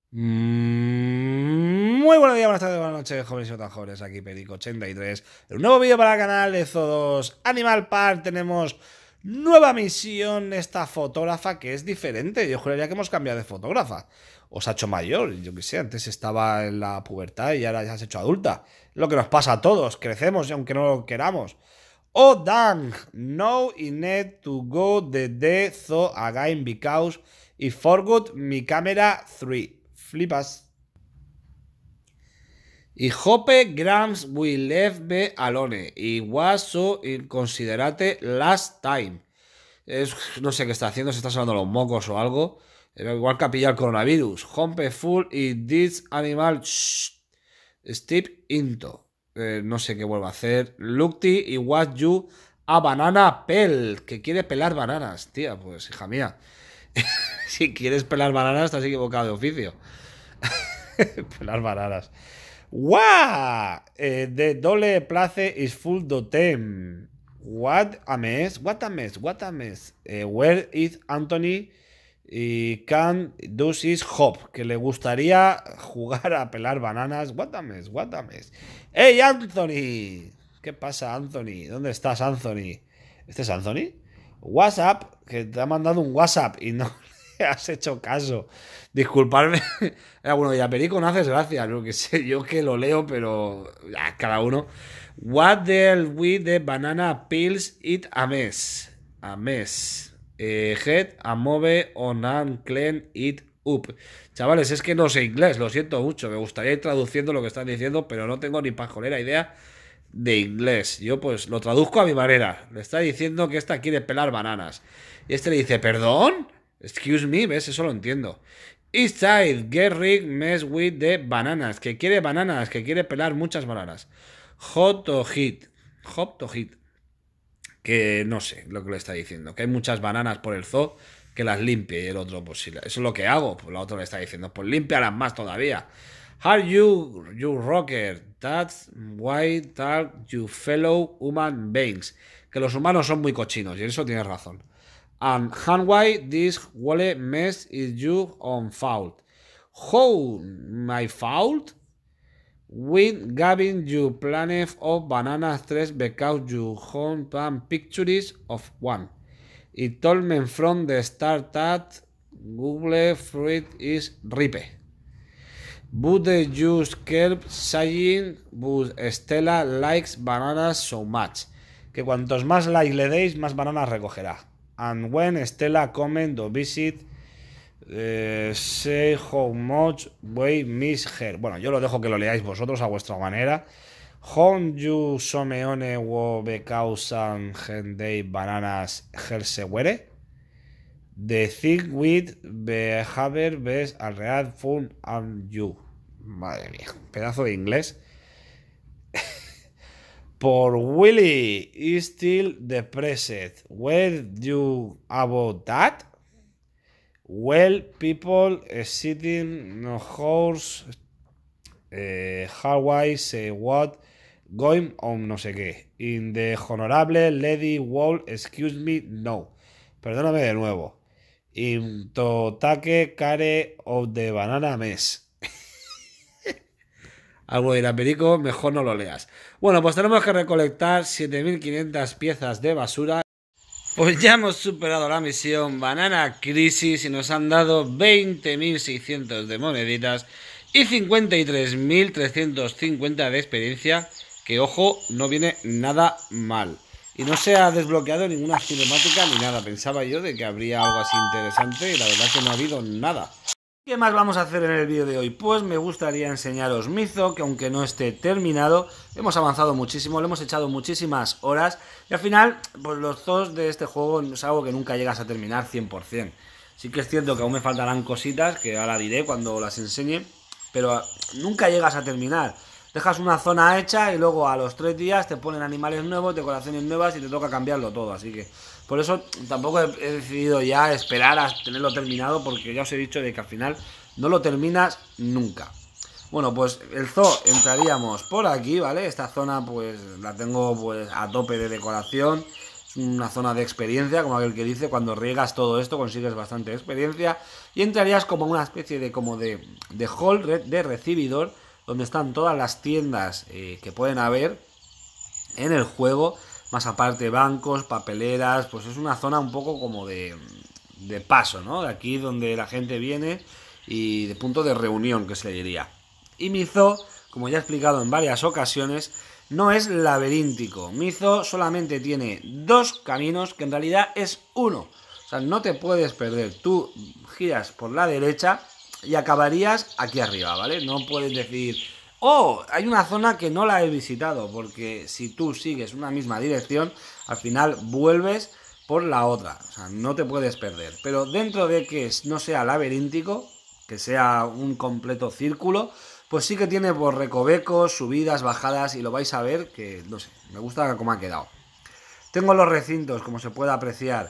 Muy buenos días, buenas tardes, buenas noches, jóvenes y otras jóvenes. Aquí Perico83. Un nuevo vídeo para el canal de Zoo2 Animal Park. Tenemos nueva misión. Esta fotógrafa que es diferente. Yo juraría que hemos cambiado de fotógrafa. O se ha hecho mayor. Yo qué sé, antes estaba en la pubertad y ahora ya se ha hecho adulta. Lo que nos pasa a todos. Crecemos y aunque no lo queramos. Oh, dang! Now I need to go the day so again because I forgot my camera 3. Flipas. Y hope Grams will leave me alone. It was so inconsiderate last time. No sé qué está haciendo, se está sonando los mocos o algo. Igual que ha pillado el coronavirus. Hope full in this animal. Step into. No sé qué vuelve a hacer. Lookty y what you a banana pel. Que quiere pelar bananas, tía. Pues hija mía. Si quieres pelar bananas, estás equivocado de oficio. Pelar bananas. ¡Guau! The dole place is full dotem. What a mess, what a mess, what a mess. Where is Anthony? Y can do his hop. Que le gustaría jugar a pelar bananas. What a mess, what a mess. ¡Hey, Anthony! ¿Qué pasa, Anthony? ¿Dónde estás, Anthony? ¿Este es Anthony? WhatsApp, que te ha mandado un WhatsApp y no le has hecho caso. Disculpadme. Bueno, ya Perico no haces gracia, lo que sé, yo que lo leo, pero cada uno. What the hell with the banana pills eat a mess? A mess. Head a move on and clean it up. Chavales, es que no sé inglés, lo siento mucho. Me gustaría ir traduciendo lo que están diciendo, pero no tengo ni pajolera idea de inglés. Yo pues lo traduzco a mi manera. Le está diciendo que esta quiere pelar bananas. Y este le dice, ¿perdón? Excuse me, ¿ves? Eso lo entiendo. Inside, get rid, mess with the bananas. Que quiere bananas, que quiere pelar muchas bananas. Hot to hit. Hot to hit. Que no sé lo que le está diciendo. Que hay muchas bananas por el zoo, que las limpie. Y el otro, pues si eso es lo que hago. Pues la otra le está diciendo, pues límpialas más todavía. Are you rocker? That's why talk you fellow human beings. Que los humanos son muy cochinos, y en eso tienes razón. And why this whole mess is your own fault. How my fault? With giving you planet of banana stress because you home plan pictures of one. It told me from the start that Google fruit is ripe. But the juice kept saying, but Stella likes bananas so much. Que cuantos más likes le deis, más bananas recogerá. And when Stella comment or visit, say how much we miss her. Bueno, yo lo dejo que lo leáis vosotros a vuestra manera. How you someone wo becausan henday bananas hersewere? The thing with behavior best al real fun and you. Madre mía, pedazo de inglés. Por Willy is still depressed. Where you about that? Well, people sitting no horse. Hawaii say what going on no sé qué. In the honorable lady wall, excuse me, no. Perdóname de nuevo. In Totake care of the banana mess. Algo dirá Perico, mejor no lo leas. Bueno, pues tenemos que recolectar 7500 piezas de basura. Pues ya hemos superado la misión Banana Crisis y nos han dado 20.600 de moneditas y 53.350 de experiencia, que ojo, no viene nada mal. Y no se ha desbloqueado ninguna cinemática ni nada. Pensaba yo de que habría algo así interesante y la verdad que no ha habido nada. ¿Qué más vamos a hacer en el vídeo de hoy? Pues me gustaría enseñaros mi zoo, que aunque no esté terminado, hemos avanzado muchísimo, le hemos echado muchísimas horas y al final, pues los zoos de este juego es algo que nunca llegas a terminar 100%. Sí que es cierto que aún me faltarán cositas, que ahora diré cuando las enseñe, pero nunca llegas a terminar. Dejas una zona hecha y luego a los 3 días te ponen animales nuevos, decoraciones nuevas y te toca cambiarlo todo, así que por eso tampoco he decidido ya esperar a tenerlo terminado, porque ya os he dicho de que al final no lo terminas nunca. Bueno, pues el zoo entraríamos por aquí, ¿vale? Esta zona pues la tengo pues a tope de decoración. Es una zona de experiencia, como aquel que dice, cuando riegas todo esto consigues bastante experiencia y entrarías como una especie de hall, de recibidor, donde están todas las tiendas que pueden haber en el juego, más aparte bancos, papeleras, pues es una zona un poco como de paso, ¿no? De aquí donde la gente viene y de punto de reunión, que se le diría. Y mi zoo, como ya he explicado en varias ocasiones, no es laberíntico. Mi zoo solamente tiene 2 caminos, que en realidad es uno. O sea, no te puedes perder. Tú giras por la derecha y acabarías aquí arriba, ¿vale? No puedes decir, oh, hay una zona que no la he visitado, porque si tú sigues una misma dirección, al final vuelves por la otra. O sea, no te puedes perder. Pero dentro de que no sea laberíntico, que sea un completo círculo, pues sí que tiene por recovecos, subidas, bajadas, y lo vais a ver que, no sé, me gusta cómo ha quedado. Tengo los recintos, como se puede apreciar,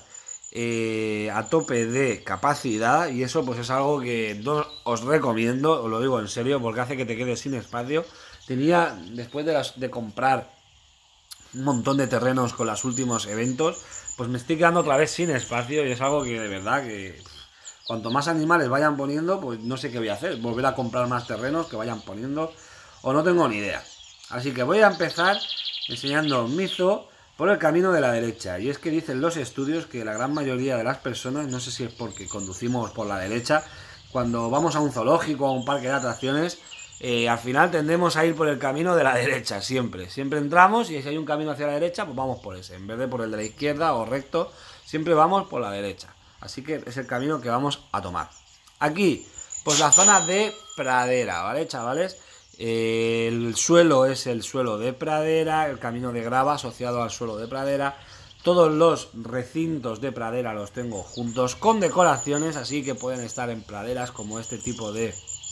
a tope de capacidad, y eso pues es algo que no os recomiendo, os lo digo en serio, porque hace que te quedes sin espacio. Tenía, después de comprar un montón de terrenos con los últimos eventos, pues me estoy quedando otra vez sin espacio, y es algo que de verdad que cuanto más animales vayan poniendo, pues no sé qué voy a hacer. Volver a comprar más terrenos que vayan poniendo, o no tengo ni idea. Así que voy a empezar enseñando mi zoo por el camino de la derecha. Y es que dicen los estudios que la gran mayoría de las personas, no sé si es porque conducimos por la derecha, cuando vamos a un zoológico o a un parque de atracciones, al final tendemos a ir por el camino de la derecha, siempre. Siempre entramos y si hay un camino hacia la derecha, pues vamos por ese. En vez de por el de la izquierda o recto, siempre vamos por la derecha. Así que es el camino que vamos a tomar. Aquí, pues la zona de pradera, ¿vale, chavales? El suelo es el suelo de pradera, el camino de grava asociado al suelo de pradera. Todos los recintos de pradera los tengo juntos con decoraciones, así que pueden estar en praderas como este tipo de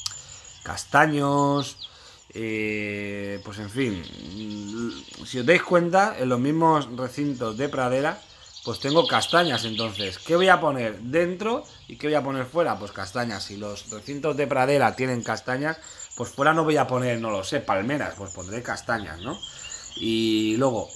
castaños, pues en fin, si os dais cuenta, en los mismos recintos de pradera pues tengo castañas. Entonces, ¿qué voy a poner dentro y qué voy a poner fuera? Pues castañas. Si los recintos de pradera tienen castañas, pues fuera no voy a poner, no lo sé, palmeras, pues pondré castañas, ¿no? Y luego,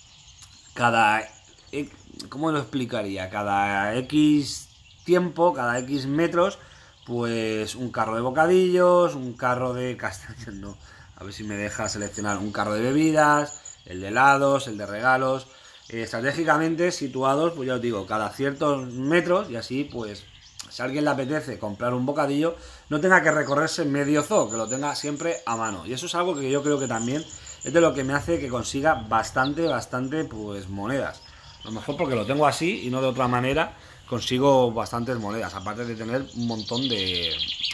¿cómo lo explicaría? Cada X tiempo, cada X metros, pues un carro de bocadillos, un carro de castañas, no, a ver si me deja seleccionar, un carro de bebidas, el de helados, el de regalos, estratégicamente situados, pues ya os digo, cada ciertos metros, y así pues si a alguien le apetece comprar un bocadillo, no tenga que recorrerse medio zoo, que lo tenga siempre a mano. Y eso es algo que yo creo que también es de lo que me hace que consiga bastante, pues monedas. A lo mejor porque lo tengo así y no de otra manera, consigo bastantes monedas, aparte de tener un montón de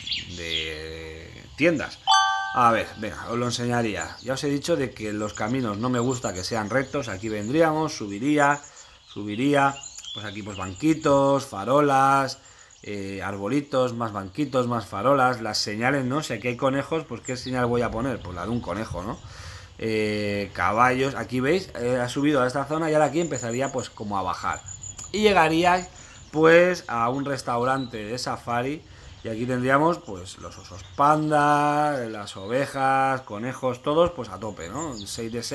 tiendas. A ver, venga, os lo enseñaría. Ya os he dicho de que los caminos no me gusta que sean rectos. Aquí vendríamos, subiría, pues aquí pues banquitos, farolas, arbolitos, más banquitos, más farolas, las señales, ¿no? Si aquí hay conejos, pues ¿qué señal voy a poner? Pues la de un conejo, ¿no? Caballos, aquí veis, ha subido a esta zona y ahora aquí empezaría pues como a bajar. Y llegaría pues a un restaurante de safari. Y aquí tendríamos pues los osos panda, las ovejas, conejos, todos pues a tope, ¿no? 6 de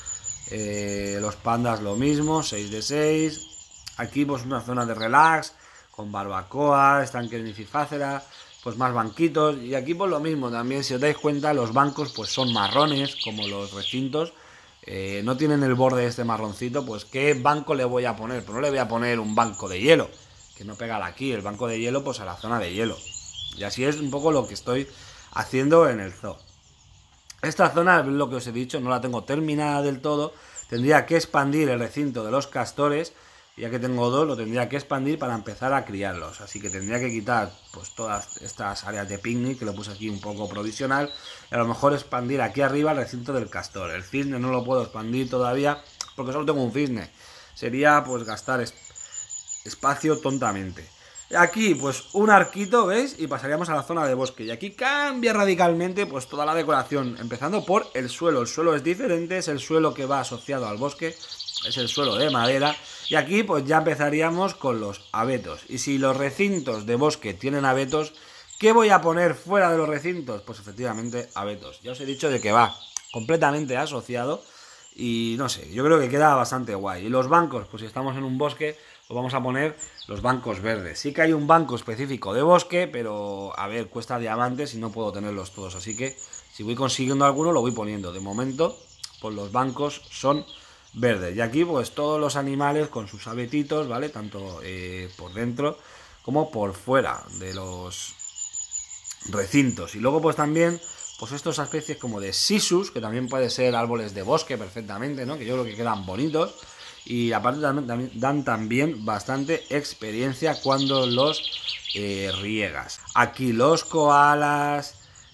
6. Los pandas lo mismo, 6 de 6. Aquí pues una zona de relax, con barbacoa, estanques nicifácera, pues más banquitos. Y aquí pues lo mismo también, si os dais cuenta, los bancos pues son marrones, como los recintos. No tienen el borde este marroncito, pues ¿qué banco le voy a poner? Pues no le voy a poner un banco de hielo, que no pega aquí, el banco de hielo pues a la zona de hielo. Y así es un poco lo que estoy haciendo en el zoo. Esta zona, es lo que os he dicho, no la tengo terminada del todo. Tendría que expandir el recinto de los castores. Ya que tengo 2, lo tendría que expandir para empezar a criarlos. Así que tendría que quitar pues todas estas áreas de picnic, que lo puse aquí un poco provisional. Y a lo mejor expandir aquí arriba el recinto del castor. El cisne no lo puedo expandir todavía porque solo tengo un cisne. Sería pues gastar espacio tontamente. Aquí pues un arquito, ¿veis? Y pasaríamos a la zona de bosque. Y aquí cambia radicalmente pues toda la decoración, empezando por el suelo. El suelo es diferente, es el suelo que va asociado al bosque, es el suelo de madera. Y aquí pues ya empezaríamos con los abetos. Y si los recintos de bosque tienen abetos, ¿qué voy a poner fuera de los recintos? Pues efectivamente abetos. Ya os he dicho de que va completamente asociado. Y no sé, yo creo que queda bastante guay. Y los bancos, pues si estamos en un bosque, pues vamos a poner los bancos verdes. Sí que hay un banco específico de bosque, pero a ver, cuesta diamantes y no puedo tenerlos todos. Así que si voy consiguiendo alguno, lo voy poniendo. De momento, pues los bancos son verdes. Y aquí, pues todos los animales con sus abetitos, ¿vale? Tanto por dentro como por fuera de los recintos. Y luego, pues también pues estas especies como de sisus, que también puede ser árboles de bosque perfectamente, ¿no? Que yo creo que quedan bonitos. Y aparte también dan también bastante experiencia cuando los riegas. Aquí los koalas,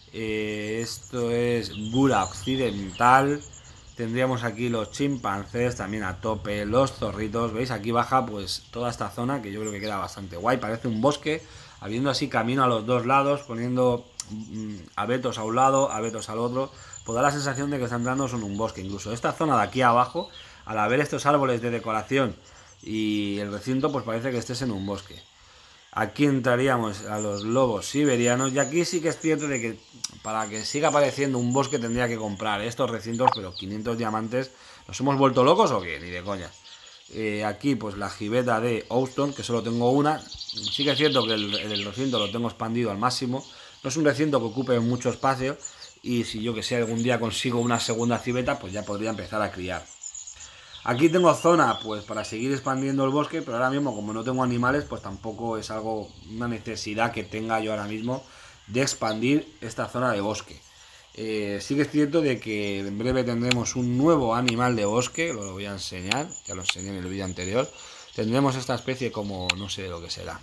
esto es Gura occidental. Tendríamos aquí los chimpancés también a tope, los zorritos. ¿Veis? Aquí baja pues toda esta zona que yo creo que queda bastante guay. Parece un bosque, habiendo así camino a los dos lados, poniendo abetos a un lado, abetos al otro. Pues da la sensación de que está entrando en un bosque. Incluso esta zona de aquí abajo, al haber estos árboles de decoración y el recinto, pues parece que estés en un bosque. Aquí entraríamos a los lobos siberianos. Y aquí sí que es cierto de que para que siga apareciendo un bosque tendría que comprar estos recintos, pero 500 diamantes. ¿Nos hemos vuelto locos o qué? Ni de coña. Aquí pues la gibeta de Houston, que solo tengo una. Sí que es cierto que el recinto lo tengo expandido al máximo. No es un recinto que ocupe mucho espacio. Y si yo que sé algún día consigo una segunda civeta, pues ya podría empezar a criar. Aquí tengo zona pues para seguir expandiendo el bosque, pero ahora mismo como no tengo animales, pues tampoco es algo, una necesidad que tenga yo ahora mismo de expandir esta zona de bosque. Sí que es cierto de que en breve tendremos un nuevo animal de bosque, lo voy a enseñar, ya lo enseñé en el vídeo anterior. Tendremos esta especie como, no sé lo que será.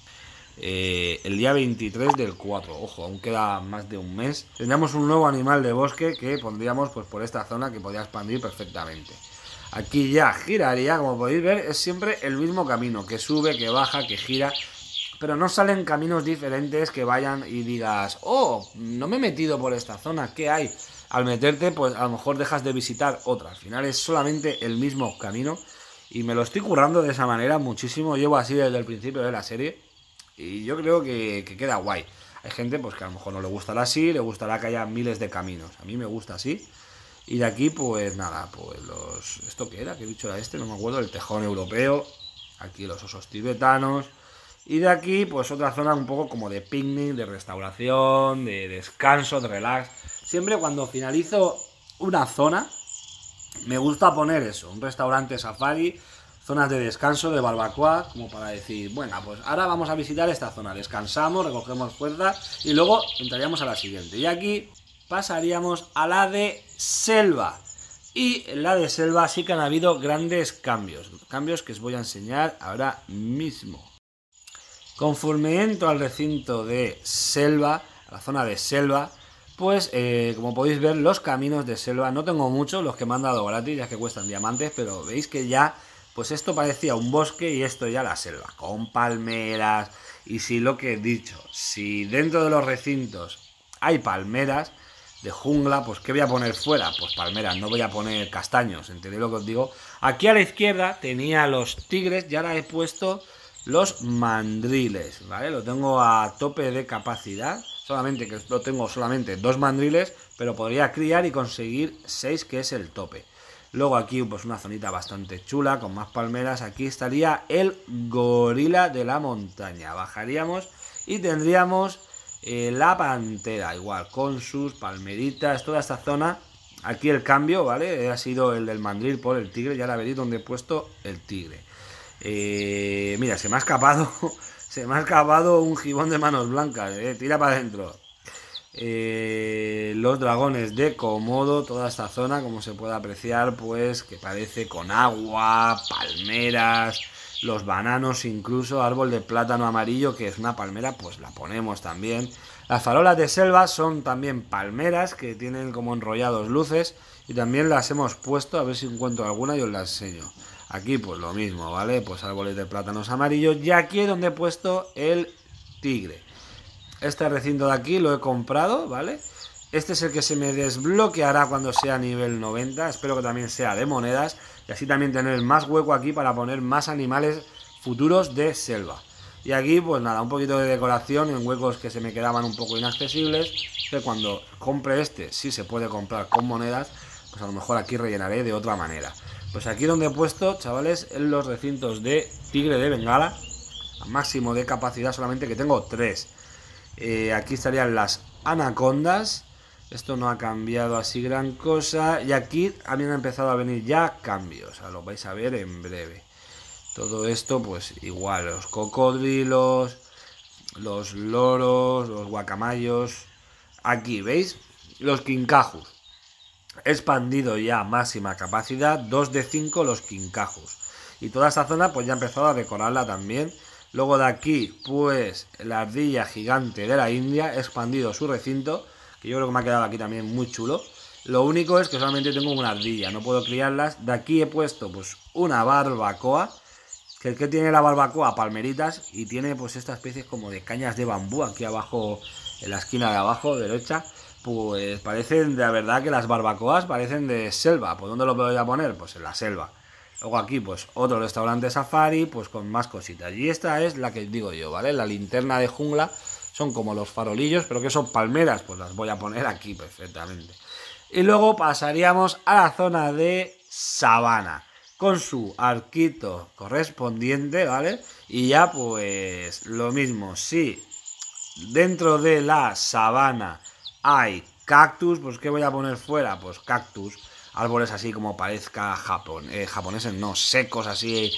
El día 23 del 4, ojo, aún queda más de un mes. Tendremos un nuevo animal de bosque que pondríamos pues por esta zona que podría expandir perfectamente. Aquí ya giraría, como podéis ver, es siempre el mismo camino, que sube, que baja, que gira, pero no salen caminos diferentes que vayan y digas, oh, no me he metido por esta zona, ¿qué hay? Al meterte, pues a lo mejor dejas de visitar otra, al final es solamente el mismo camino y me lo estoy currando de esa manera muchísimo, llevo así desde el principio de la serie y yo creo que queda guay. Hay gente pues que a lo mejor no le gustará así, le gustará que haya miles de caminos, a mí me gusta así. Y de aquí, pues nada, pues los... ¿Esto qué era? ¿Qué bicho era este? No me acuerdo. El tejón europeo. Aquí los osos tibetanos. Y de aquí, pues otra zona un poco como de picnic, de restauración, de descanso, de relax. Siempre cuando finalizo una zona, me gusta poner eso. Un restaurante safari, zonas de descanso, de barbacoa, como para decir, bueno, pues ahora vamos a visitar esta zona. Descansamos, recogemos fuerzas y luego entraríamos a la siguiente. Y aquí pasaríamos a la de selva. Y en la de selva sí que han habido grandes cambios. Cambios que os voy a enseñar ahora mismo. Conforme entro al recinto de selva, a la zona de selva, pues como podéis ver los caminos de selva, no tengo muchos, los que me han dado gratis, ya que cuestan diamantes, pero veis que ya, pues esto parecía un bosque y esto ya la selva, con palmeras. Y si lo que he dicho, si dentro de los recintos hay palmeras de jungla, pues ¿qué voy a poner fuera? Pues palmeras, no voy a poner castaños, ¿entendéis lo que os digo? Aquí a la izquierda tenía los tigres y ahora he puesto los mandriles, ¿vale? Lo tengo a tope de capacidad, solamente que lo tengo solamente 2 mandriles, pero podría criar y conseguir 6, que es el tope. Luego aquí pues una zonita bastante chula, con más palmeras. Aquí estaría el gorila de la montaña. Bajaríamos y tendríamos la pantera, igual, con sus palmeritas, toda esta zona. Aquí el cambio, ¿vale? Ha sido el del mandril por el tigre, ya la veréis donde he puesto el tigre. Mira, se me ha escapado se me ha escapado un gibón de manos blancas, tira para adentro. Los dragones de Komodo, toda esta zona, como se puede apreciar, pues que parece con agua, palmeras, los bananos, incluso árbol de plátano amarillo, que es una palmera, pues la ponemos también. Las farolas de selva son también palmeras que tienen como enrollados luces y también las hemos puesto, a ver si encuentro alguna y os la enseño. Aquí pues lo mismo, ¿vale? Pues árboles de plátanos amarillos y aquí es donde he puesto el tigre. Este recinto de aquí lo he comprado, ¿vale? Este es el que se me desbloqueará cuando sea nivel 90. Espero que también sea de monedas. Y así también tener más hueco aquí para poner más animales futuros de selva. Y aquí, pues nada, un poquito de decoración en huecos que se me quedaban un poco inaccesibles. Que cuando compre este, sí se puede comprar con monedas. pues a lo mejor aquí rellenaré de otra manera. Pues aquí donde he puesto, chavales, en los recintos de tigre de Bengala, a máximo de capacidad solamente, que tengo 3. Aquí estarían las anacondas. Esto no ha cambiado así gran cosa. Y aquí a mí me han empezado a venir ya cambios. O sea, lo vais a ver en breve. Todo esto, pues igual, los cocodrilos, los loros, los guacamayos. Aquí, ¿veis? Los quincajos. He expandido ya máxima capacidad, 2 de 5 los quincajos. Y toda esta zona pues ya he empezado a decorarla también. Luego de aquí, pues la ardilla gigante de la India, he expandido su recinto, que yo creo que me ha quedado aquí también muy chulo. Lo único es que solamente tengo una ardilla, no puedo criarlas. De aquí he puesto pues una barbacoa, que el que tiene la barbacoa, palmeritas, y tiene pues esta especie como de cañas de bambú aquí abajo, en la esquina de abajo, derecha. Pues parecen, de verdad que las barbacoas parecen de selva. ¿Por dónde lo voy a poner? Pues en la selva. Luego aquí, pues otro restaurante safari, pues con más cositas. Y esta es la que digo yo, ¿vale? La linterna de jungla, son como los farolillos, pero que son palmeras, pues las voy a poner aquí perfectamente. Y luego pasaríamos a la zona de sabana, con su arquito correspondiente, ¿vale? Y ya pues lo mismo, si dentro de la sabana hay cactus, pues ¿qué voy a poner fuera? Pues cactus, árboles así como parezca japoneses, no, secos así,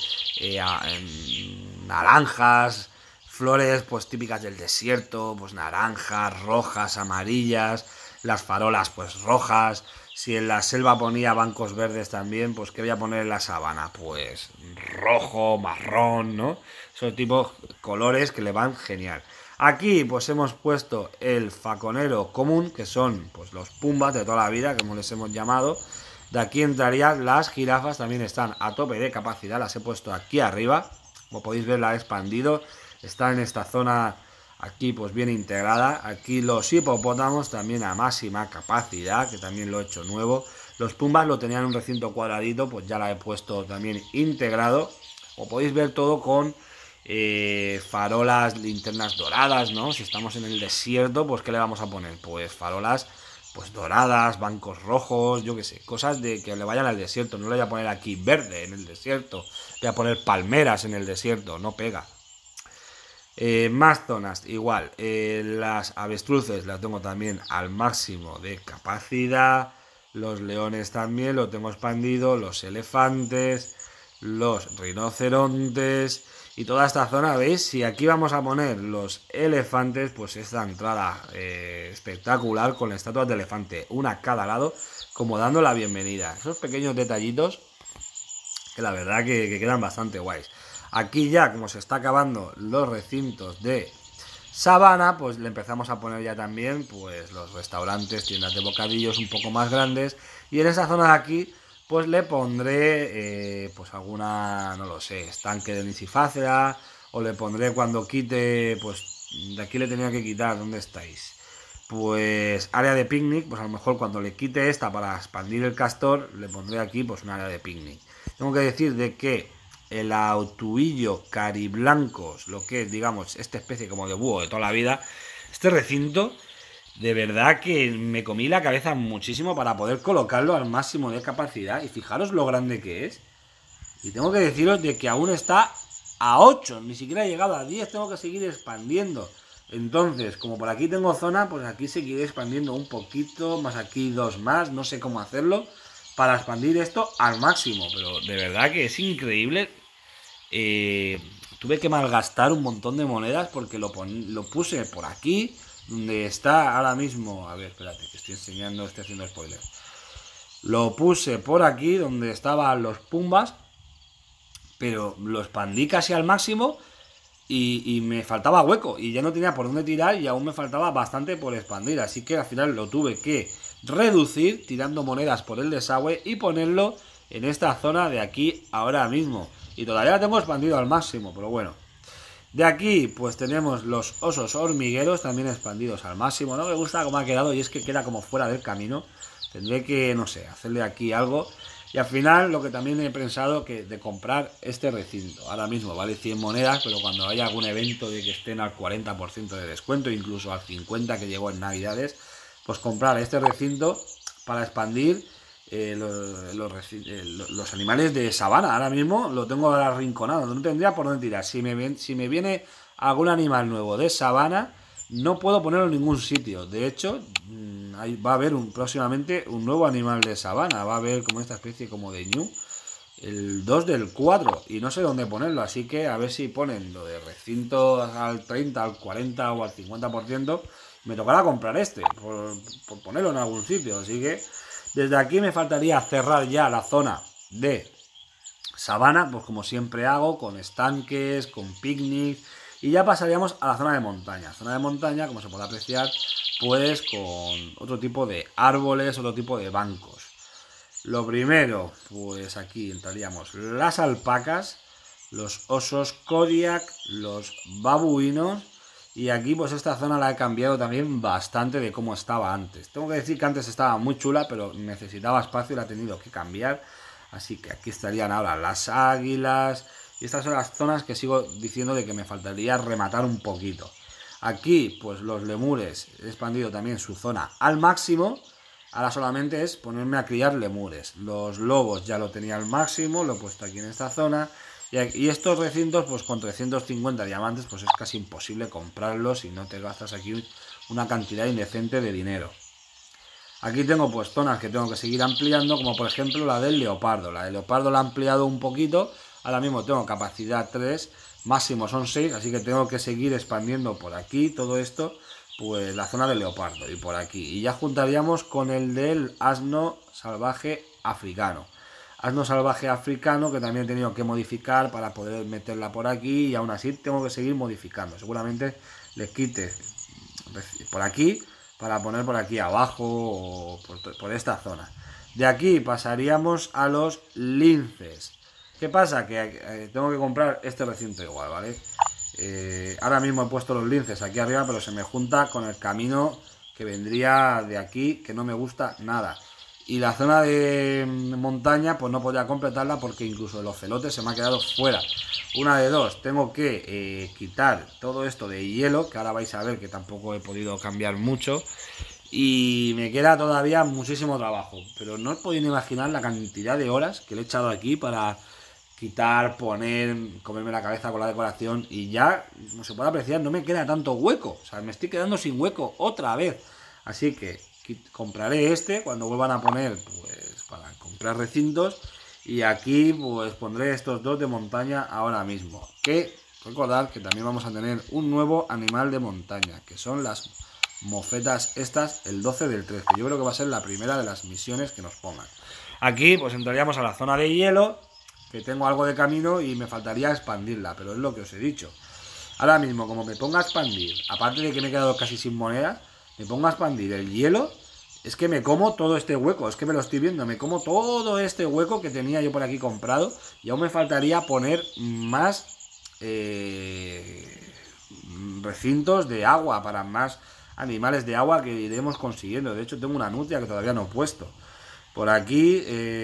naranjas, flores pues típicas del desierto, pues naranjas, rojas, amarillas, las farolas pues rojas. Si en la selva ponía bancos verdes también, pues ¿qué voy a poner en la sabana? Pues rojo, marrón, ¿no? Son tipos colores que le van genial. Aquí pues hemos puesto el faconero común, que son pues los pumbas de toda la vida, como les hemos llamado. De aquí entrarían las jirafas, también están a tope de capacidad, las he puesto aquí arriba. Como podéis ver, la he expandido, está en esta zona aquí pues bien integrada. Aquí los hipopótamos también a máxima capacidad, que también lo he hecho nuevo. Los pumbas lo tenían en un recinto cuadradito, pues ya la he puesto también integrado. Como podéis ver, todo con farolas, linternas doradas, ¿no? Si estamos en el desierto, pues ¿qué le vamos a poner? Pues farolas pues doradas, bancos rojos, yo qué sé, cosas de que le vayan al desierto. No le voy a poner aquí verde en el desierto, voy a poner palmeras en el desierto, no pega. Más zonas, igual, las avestruces las tengo también al máximo de capacidad, los leones también lo tengo expandido, los elefantes, los rinocerontes y toda esta zona, ¿veis? Si aquí vamos a poner los elefantes, pues esta entrada espectacular con estatuas de elefante, una a cada lado, como dando la bienvenida. Esos pequeños detallitos que la verdad que quedan bastante guays. Aquí ya, como se está acabando los recintos de sabana, pues le empezamos a poner ya también pues los restaurantes, tiendas de bocadillos un poco más grandes. Y en esa zona de aquí pues le pondré pues alguna, no lo sé, estanque de nisifácea, o le pondré cuando quite, pues de aquí le tenía que quitar, ¿dónde estáis? Pues área de picnic, pues a lo mejor cuando le quite esta para expandir el castor, le pondré aquí pues un área de picnic. Tengo que decir de que el autuillo cariblancos, lo que es, digamos, esta especie como de búho de toda la vida, este recinto, de verdad que me comí la cabeza muchísimo para poder colocarlo al máximo de capacidad. Y fijaros lo grande que es. Y tengo que deciros de que aún está a 8, ni siquiera he llegado a 10, tengo que seguir expandiendo. Entonces, como por aquí tengo zona, pues aquí seguiré expandiendo un poquito, más aquí 2 más, no sé cómo hacerlo, para expandir esto al máximo. Pero de verdad que es increíble. Tuve que malgastar un montón de monedas porque lo puse por aquí, donde está ahora mismo. A ver, espérate, que estoy enseñando, estoy haciendo spoiler. Lo puse por aquí, donde estaban los pumbas, pero lo expandí casi al máximo y me faltaba hueco y ya no tenía por dónde tirar y aún me faltaba bastante por expandir. Así que al final lo tuve que reducir tirando monedas por el desagüe y ponerlo en esta zona de aquí ahora mismo. Y todavía la tengo expandido al máximo, pero bueno. De aquí pues tenemos los osos hormigueros también expandidos al máximo. No me gusta cómo ha quedado y es que queda como fuera del camino. Tendré que, no sé, hacerle aquí algo. Y al final lo que también he pensado que de comprar este recinto. Ahora mismo vale 100 monedas, pero cuando haya algún evento de que estén al 40% de descuento, incluso al 50% que llegó en Navidades, pues comprar este recinto para expandir los animales de sabana. Ahora mismo lo tengo arrinconado, no tendría por dónde tirar. Si me viene algún animal nuevo de sabana, no puedo ponerlo en ningún sitio. De hecho, va a haber próximamente un nuevo animal de sabana. Va a haber como esta especie como de ñu, el 2 del 4, y no sé dónde ponerlo. Así que a ver si ponen lo de recinto al 30, al 40 o al 50%. Me tocará comprar este por ponerlo en algún sitio. Así que desde aquí me faltaría cerrar ya la zona de sabana, pues como siempre hago, con estanques, con picnics, y ya pasaríamos a la zona de montaña. Zona de montaña, como se puede apreciar, pues con otro tipo de árboles, otro tipo de bancos. Lo primero, pues aquí entraríamos las alpacas, los osos Kodiak, los babuinos. Y aquí pues esta zona la he cambiado también bastante de cómo estaba antes. Tengo que decir que antes estaba muy chula, pero necesitaba espacio y la he tenido que cambiar. Así que aquí estarían ahora las águilas. Y estas son las zonas que sigo diciendo de que me faltaría rematar un poquito. Aquí pues los lemures, he expandido también su zona al máximo. Ahora solamente es ponerme a criar lemures. Los lobos ya lo tenía al máximo, lo he puesto aquí en esta zona. Y estos recintos, pues con 350 diamantes, pues es casi imposible comprarlos si no te gastas aquí una cantidad indecente de dinero. Aquí tengo pues zonas que tengo que seguir ampliando, como por ejemplo la del leopardo. La del leopardo la he ampliado un poquito, ahora mismo tengo capacidad 3, máximo son 6, así que tengo que seguir expandiendo por aquí todo esto, pues la zona del leopardo y por aquí. Y ya juntaríamos con el del asno salvaje africano. Asno salvaje africano que también he tenido que modificar para poder meterla por aquí, y aún así tengo que seguir modificando. Seguramente le quite por aquí para poner por aquí abajo o por esta zona. De aquí pasaríamos a los linces. ¿Qué pasa? Que tengo que comprar este recinto igual, ¿vale? Ahora mismo he puesto los linces aquí arriba, pero se me junta con el camino que vendría de aquí, que no me gusta nada. Y la zona de montaña pues no podía completarla porque incluso el ocelote se me ha quedado fuera. Una de dos, tengo que quitar todo esto de hielo, que ahora vais a ver que tampoco he podido cambiar mucho. Y me queda todavía muchísimo trabajo, pero no os podéis imaginar la cantidad de horas que le he echado aquí para quitar, poner, comerme la cabeza con la decoración. Y ya, como se puede apreciar, no me queda tanto hueco. O sea, me estoy quedando sin hueco otra vez. Así que compraré este cuando vuelvan a poner, pues para comprar recintos. Y aquí pues pondré estos dos de montaña ahora mismo. Que recordad que también vamos a tener un nuevo animal de montaña, que son las mofetas estas, el 12 del 3, que yo creo que va a ser la primera de las misiones que nos pongan. Aquí pues entraríamos a la zona de hielo, que tengo algo de camino y me faltaría expandirla, pero es lo que os he dicho. Ahora mismo, como me ponga a expandir, aparte de que me he quedado casi sin monedas, me pongo a expandir el hielo, es que me como todo este hueco, es que me lo estoy viendo, me como todo este hueco que tenía yo por aquí comprado, y aún me faltaría poner más recintos de agua, para más animales de agua que iremos consiguiendo. De hecho tengo una nutria que todavía no he puesto. Por aquí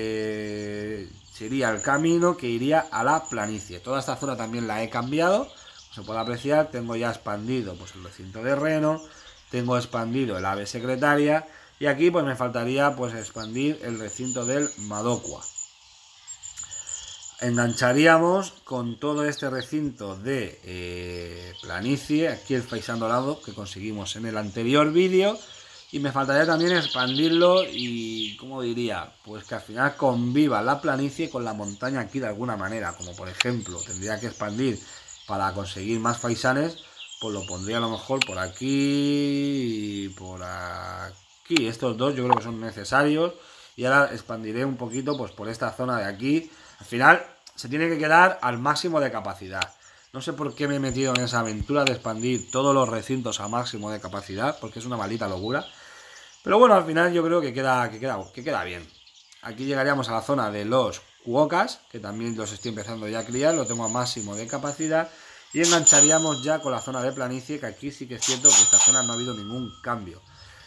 sería el camino que iría a la planicie. Toda esta zona también la he cambiado, como se puede apreciar. Tengo ya expandido pues el recinto de reno, tengo expandido el ave secretaria, y aquí pues me faltaría pues expandir el recinto del Madocua. Engancharíamos con todo este recinto de planicie, aquí el faisán dorado que conseguimos en el anterior vídeo, y me faltaría también expandirlo y, ¿cómo diría? Pues que al final conviva la planicie con la montaña aquí de alguna manera, como por ejemplo tendría que expandir para conseguir más faisanes, pues lo pondría a lo mejor por aquí y por aquí. Estos dos yo creo que son necesarios, y ahora expandiré un poquito pues por esta zona de aquí. Al final se tiene que quedar al máximo de capacidad. No sé por qué me he metido en esa aventura de expandir todos los recintos a máximo de capacidad, porque es una maldita locura. Pero bueno, al final yo creo que queda bien. Aquí llegaríamos a la zona de los cuocas, que también los estoy empezando ya a criar, lo tengo a máximo de capacidad. Y engancharíamos ya con la zona de planicie, que aquí sí que es cierto que esta zona no ha habido ningún cambio.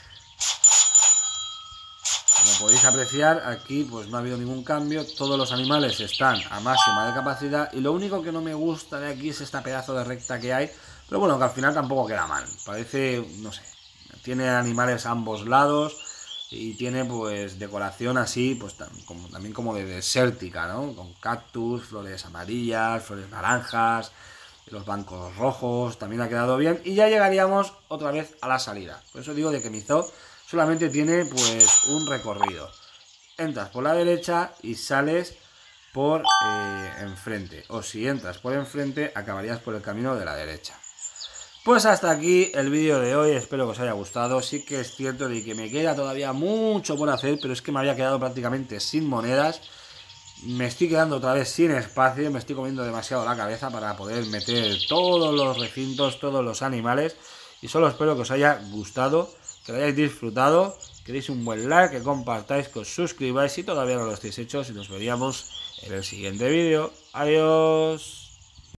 Como podéis apreciar, aquí pues no ha habido ningún cambio, todos los animales están a máxima de capacidad, y lo único que no me gusta de aquí es esta pedazo de recta que hay, pero bueno, que al final tampoco queda mal, parece, no sé, tiene animales a ambos lados, Y tiene pues decoración así, pues también como de desértica, ¿no? Con cactus, flores amarillas, flores naranjas, los bancos rojos, también ha quedado bien. Y ya llegaríamos otra vez a la salida. Por eso digo de que mi zoo solamente tiene pues un recorrido. Entras por la derecha y sales por enfrente. O si entras por enfrente, acabarías por el camino de la derecha. Pues hasta aquí el vídeo de hoy, espero que os haya gustado. Sí que es cierto de que me queda todavía mucho por hacer, pero es que me había quedado prácticamente sin monedas. Me estoy quedando otra vez sin espacio, me estoy comiendo demasiado la cabeza para poder meter todos los recintos, todos los animales. Y solo espero que os haya gustado, que lo hayáis disfrutado, que deis un buen like, que compartáis, que os suscribáis si todavía no lo estáis hechos y nos veríamos en el siguiente vídeo. Adiós.